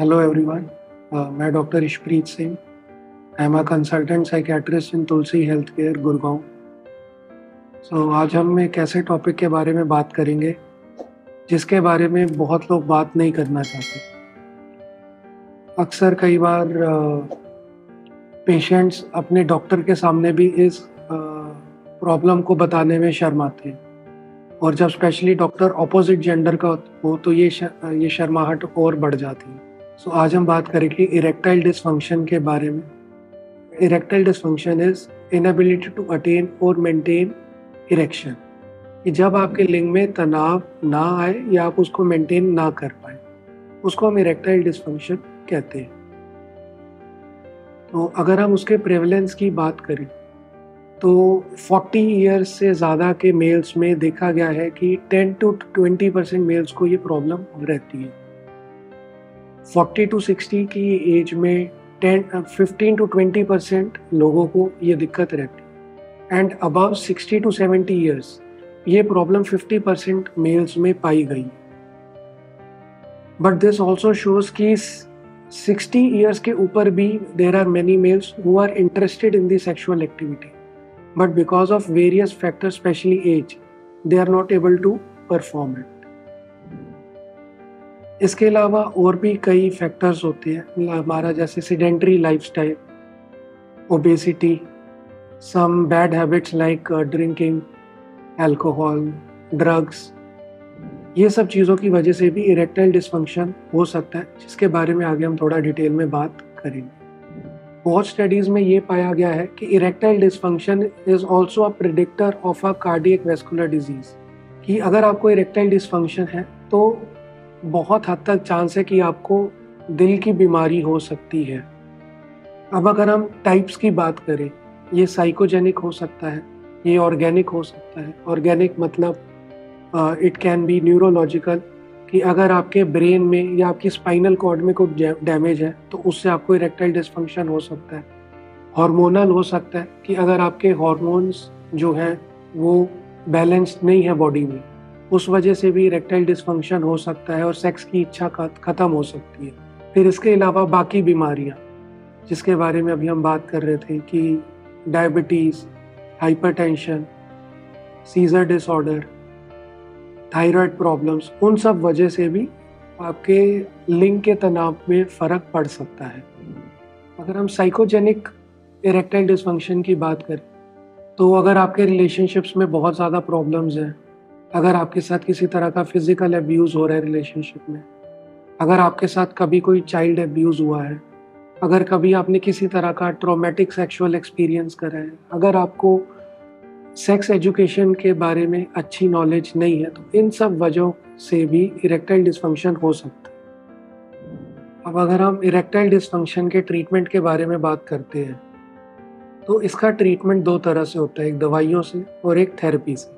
Hello everyone, मैं doctor Ishpreet Singh. I am a consultant psychiatrist in Tulsi health care Gurgaon. आज हम एक ऐसे टॉपिक के बारे में बात करेंगे जिसके बारे में बहुत लोग बात नहीं करना चाहते। अक्सर कई बार पेशेंट्स अपने डॉक्टर के सामने भी इस प्रॉब्लम को बताने में शर्माते हैं, और जब स्पेशली डॉक्टर ऑपोजिट जेंडर का हो तो ये शर्माहट और बढ़ जाती है। आज हम बात करेंगे इरेक्टाइल डिसफंक्शन के बारे में। Erectile dysfunction is inability to attain और मेंटेन इरेक्शन, कि जब आपके लिंग में तनाव ना आए या आप उसको मेंटेन ना कर पाए, उसको हम इरेक्टाइल डिसफंक्शन कहते हैं। तो अगर हम उसके प्रेवलेंस की बात करें तो 40 ईयर्स से ज़्यादा के मेल्स में देखा गया है कि 10 to 20% मेल्स को ये प्रॉब्लम रहती है। 40 to 60 की एज में 15 to 20% लोगों को ये दिक्कत रहती है, एंड अबव 60 to 70 ईयर्स ये प्रॉब्लम 50% मेल्स में पाई गई। बट दिस ऑल्सो शोज कि 60 ईयर्स के ऊपर भी there are many males who are interested in the sexual activity, but because of various factors specially age they are not able to perform it. इसके अलावा और भी कई फैक्टर्स होते हैं हमारा, जैसे sedentary lifestyle, obesity, some bad habits like drinking, alcohol, drugs. ये सब चीज़ों की वजह से भी इरेक्टाइल डिसफंक्शन हो सकता है, जिसके बारे में आगे हम थोड़ा डिटेल में बात करेंगे। बहुत स्टडीज़ में ये पाया गया है कि erectile dysfunction is also a predictor of a cardiac vascular disease, कि अगर आपको इरेक्टाइल डिसफंक्शन है तो बहुत हद तक चांस है कि आपको दिल की बीमारी हो सकती है। अब अगर हम टाइप्स की बात करें, ये साइकोजेनिक हो सकता है, ये ऑर्गेनिक हो सकता है। ऑर्गेनिक मतलब इट कैन बी न्यूरोलॉजिकल, कि अगर आपके ब्रेन में या आपकी स्पाइनल कॉर्ड में कुछ डैमेज है तो उससे आपको इरेक्टाइल डिसफंक्शन हो सकता है। हार्मोनल हो सकता है, कि अगर आपके हार्मोन्स जो हैं वो बैलेंस्ड नहीं है बॉडी में, उस वजह से भी इरेक्टाइल डिसफंक्शन हो सकता है और सेक्स की इच्छा खत्म हो सकती है। फिर इसके अलावा बाकी बीमारियां जिसके बारे में अभी हम बात कर रहे थे, कि diabetes, hypertension, seizure disorder, thyroid problems, उन सब वजह से भी आपके लिंग के तनाव में फ़र्क पड़ सकता है। अगर हम साइकोजेनिक इरेक्टाइल डिसफंक्शन की बात करें तो अगर आपके रिलेशनशिप्स में बहुत ज़्यादा प्रॉब्लम्स हैं, अगर आपके साथ किसी तरह का फिजिकल अब्यूज़ हो रहा है रिलेशनशिप में, अगर आपके साथ कभी कोई चाइल्ड अब्यूज़ हुआ है, अगर कभी आपने किसी तरह का ट्रॉमेटिक सेक्सुअल एक्सपीरियंस करा है, अगर आपको सेक्स एजुकेशन के बारे में अच्छी नॉलेज नहीं है, तो इन सब वजहों से भी इरेक्टाइल डिसफंक्शन हो सकता है। अब अगर हम इरेक्टाइल डिसफंक्शन के ट्रीटमेंट के बारे में बात करते हैं तो इसका ट्रीटमेंट दो तरह से होता है, एक दवाइयों से और एक थेरेपी से।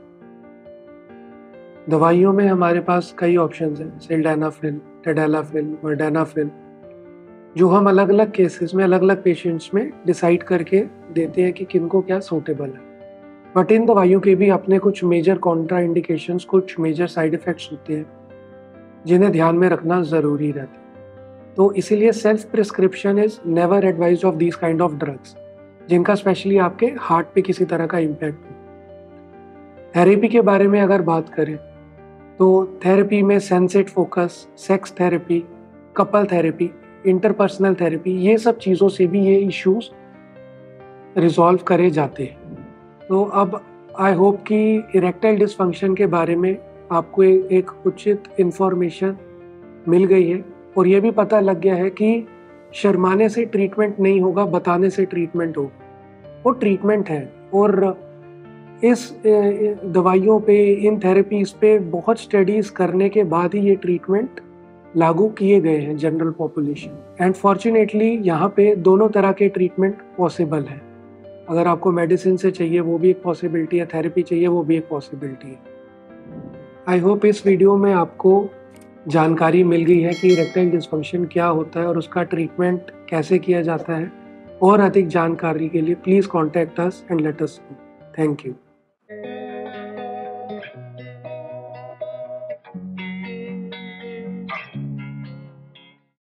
दवाइयों में हमारे पास कई ऑप्शंस हैं, सिल्डेनाफिल, टेडेलाफिल, वर्डेनाफिल, जो हम अलग अलग केसेस में अलग अलग पेशेंट्स में डिसाइड करके देते हैं कि किनको क्या सूटेबल है। बट इन दवाइयों के भी अपने कुछ मेजर कॉन्ट्रा इंडिकेशंस, कुछ मेजर साइड इफ़ेक्ट्स होते हैं जिन्हें ध्यान में रखना ज़रूरी रहता है। तो इसीलिए self prescription is never advised of these kind of drugs जिनका स्पेशली आपके हार्ट पे किसी तरह का इम्पैक्ट हो। थेरेपी के बारे में अगर बात करें तो थेरेपी में sensate focus, sex therapy, couple therapy, interpersonal therapy, ये सब चीज़ों से भी ये इश्यूज रिजॉल्व करे जाते हैं। तो अब आई होप कि इरेक्टाइल डिसफंक्शन के बारे में आपको एक उचित इन्फॉर्मेशन मिल गई है, और ये भी पता लग गया है कि शर्माने से ट्रीटमेंट नहीं होगा, बताने से ट्रीटमेंट होगा। वो ट्रीटमेंट है, और इस दवाइयों पे, इन थेरेपीज़ पे बहुत स्टडीज़ करने के बाद ही ये ट्रीटमेंट लागू किए गए हैं जनरल पॉपुलेशन। एंड फॉर्चुनेटली यहाँ पे दोनों तरह के ट्रीटमेंट पॉसिबल है। अगर आपको मेडिसिन से चाहिए वो भी एक पॉसिबिलिटी है, थेरेपी चाहिए वो भी एक पॉसिबिलिटी है। आई होप इस वीडियो में आपको जानकारी मिल गई है कि इरेक्टाइल डिसफंक्शन क्या होता है और उसका ट्रीटमेंट कैसे किया जाता है। और अधिक जानकारी के लिए please contact us and let us know. Thank you.